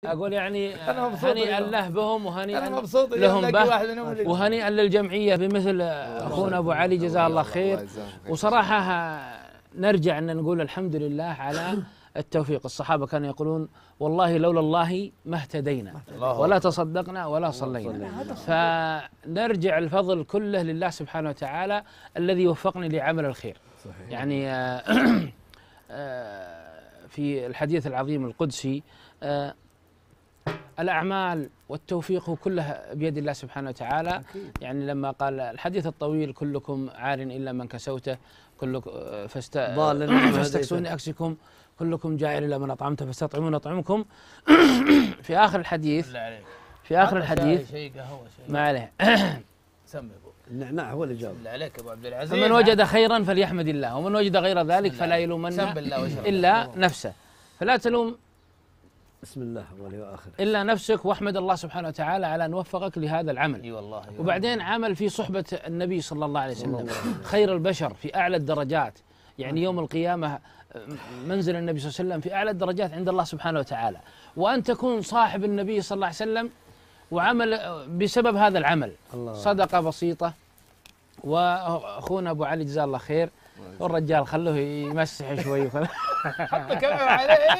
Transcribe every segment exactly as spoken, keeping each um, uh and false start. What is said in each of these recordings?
اقول يعني أنا مبسوط هنيئا اليوم. له بهم وهنيئا أنا مبسوط لهم اليوم به نلاقي واحد منهم اللي- وهنيئا للجمعية بمثل أخونا أبو علي جزاه الله خير. وصراحة نرجع أن نقول الحمد لله على التوفيق. الصحابة كانوا يقولون والله لولا الله ما اهتدينا ولا تصدقنا ولا صلينا. فنرجع الفضل كله لله سبحانه وتعالى الذي وفقني لعمل الخير. صحيح. يعني آه، آه، في الحديث العظيم القدسي آه، الأعمال والتوفيق كلها بيد الله سبحانه وتعالى. يعني لما قال الحديث الطويل كلكم عار إلا من كسوته، كلكم فاست... فاستكسوني أكسكم، كلكم جائع إلا من أطعمته فاستطعمون أطعمكم. في آخر الحديث في آخر الحديث شيء قهوة شيء ما عليه سمي ابو النعناع هو اللي جاب. بالله عليك ابو عبد العزيز. فمن وجد خيرا فليحمد الله ومن وجد غير ذلك فلا يلومن إلا نفسه. فلا تلوم بسم الله أولي وآخر إلا نفسك، واحمد الله سبحانه وتعالى على أن وفقك لهذا العمل. اي والله. وبعدين عمل في صحبة النبي صلى الله عليه وسلم خير البشر في أعلى الدرجات. يعني يوم القيامة منزل النبي صلى الله عليه وسلم في أعلى الدرجات عند الله سبحانه وتعالى. وأن تكون صاحب النبي صلى الله عليه وسلم وعمل بسبب هذا العمل الله. صدقة بسيطة. وأخونا أبو علي جزاه الله خير والرجال خلوه يمسح شوي كمل عليه.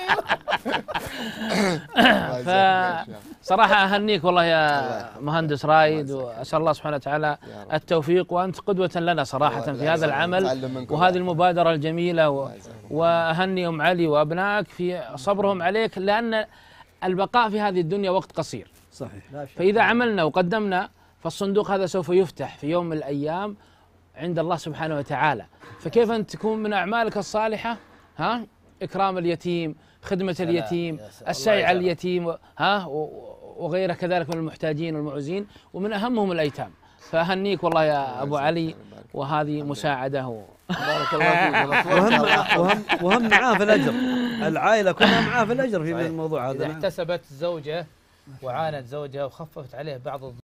فصراحة أهنيك والله يا مهندس رايد، وأسأل الله سبحانه وتعالى التوفيق. وأنت قدوة لنا صراحة في هذا العمل وهذه المبادرة الجميلة. و... وأهني أم علي وأبنائك في صبرهم عليك، لأن البقاء في هذه الدنيا وقت قصير. صحيح. فإذا عملنا وقدمنا فالصندوق هذا سوف يفتح في يوم من الأيام عند الله سبحانه وتعالى. فكيف أن تكون من أعمالك الصالحة ها إكرام اليتيم، خدمة اليتيم، السعي على اليتيم ها وغيره كذلك من المحتاجين والمعوزين، ومن أهمهم الأيتام. فأهنيك والله يا أبو علي، وهذه مساعدة. بارك الله فيك. وهم وهم وهم معاه في الأجر، العائلة كلها معاه في الأجر في الموضوع هذا. إذا احتسبت زوجه وعانت زوجها وخففت عليه بعض